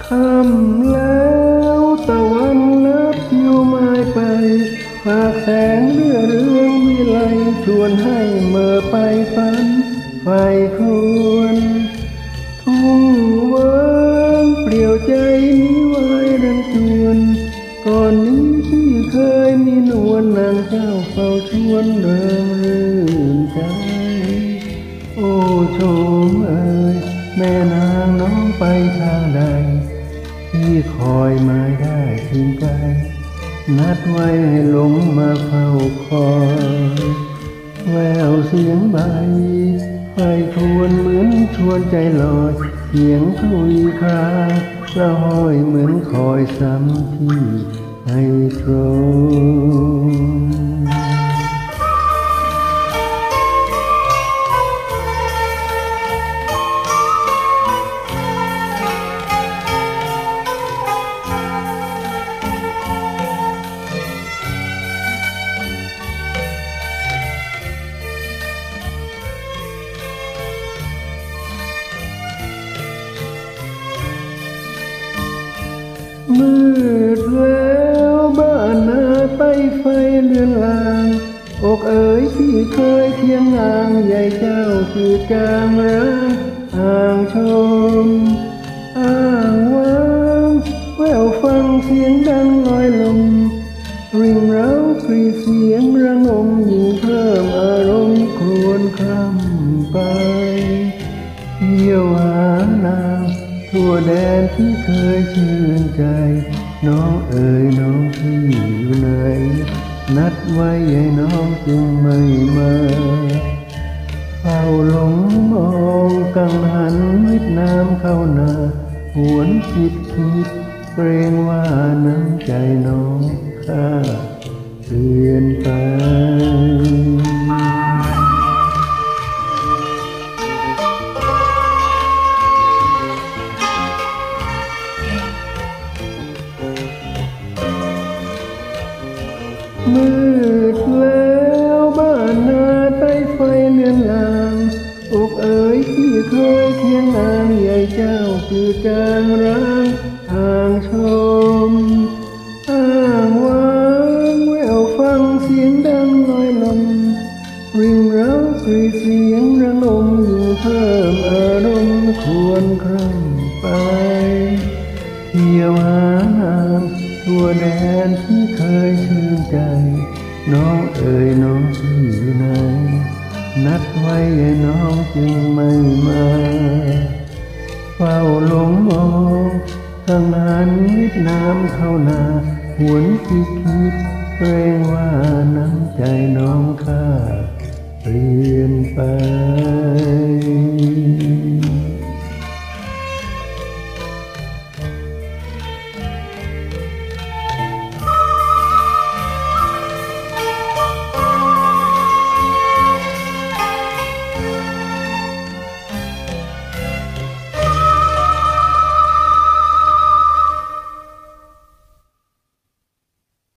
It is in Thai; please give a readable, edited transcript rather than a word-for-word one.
ค่ำแล้วตะวันลับทิวไม้ไปฝากแสงเรื่อเรืองวิไลชวนให้เมื่อไปฝันไฟควรทุ่งเวิ้งเปลี่ยวใจมีไว้ดังจวนก่อนนี้ที่เคยมีนวลนางเจ้าเฝ้าชวนเริงรื่นใจโอ้ชมเอ่ยแม่นางน้องไปทางใดที่คอยมาได้ถึงใจนัดไว้ให้ลงมาเฝ้าคอยแววเสียงใบไฟทวนเหมือนชวนใจลอยเสียงคุยคราละห้อยเหมือนคอยซ้ำที่ให้ตรงมืดแล้วบ้านนาใต้ไฟเลือนลางอกเอ๋ยที่เคยเคียงนางใหญ่เจ้าคือจางร้างห่างชมอ้างว้างแววฟังเสียงดังลอยลมริ่งเร้ากรีเสียงระงมยิ่งเพิ่มอารมณ์ครวญคร่ำไปเที่ยวหานางทั่วแดนที่เคยชื่นใจน้องเอ๋ยน้องที่อยู่ไหนนัดไว้ให้น้องจึงไม่มาเฝ้าหลงมองกังหันวิดน้ำเข้านาหวนคิดเกรงว่าน้ำใจน้องข้าเปลี่ยนไปมืดแล้วบ้านนาใต้ไฟเลือนลางอกเอ๋ยที่เคยเคียงนางใหญ่เจ้าคือจางร้างห่างชมอ้างว้างแววฟังเสียงดังลอยลมริ่งเร้ากรีเสียงระงมยิ่งเพิ่มอารมณ์ครวญคร่ำไปเที่ยวหานางทั่วแดนที่เคยชื่นใจน้องเอ๋ยน้องที่อยู่ไหนนัดไว้ให้น้องจึงไม่มาเฝ้าหลงมองทางนั้นวิดน้ำเข้านาหวนคิดเกรงว่าน้ำใจน้องข้าเปลี่ยนไป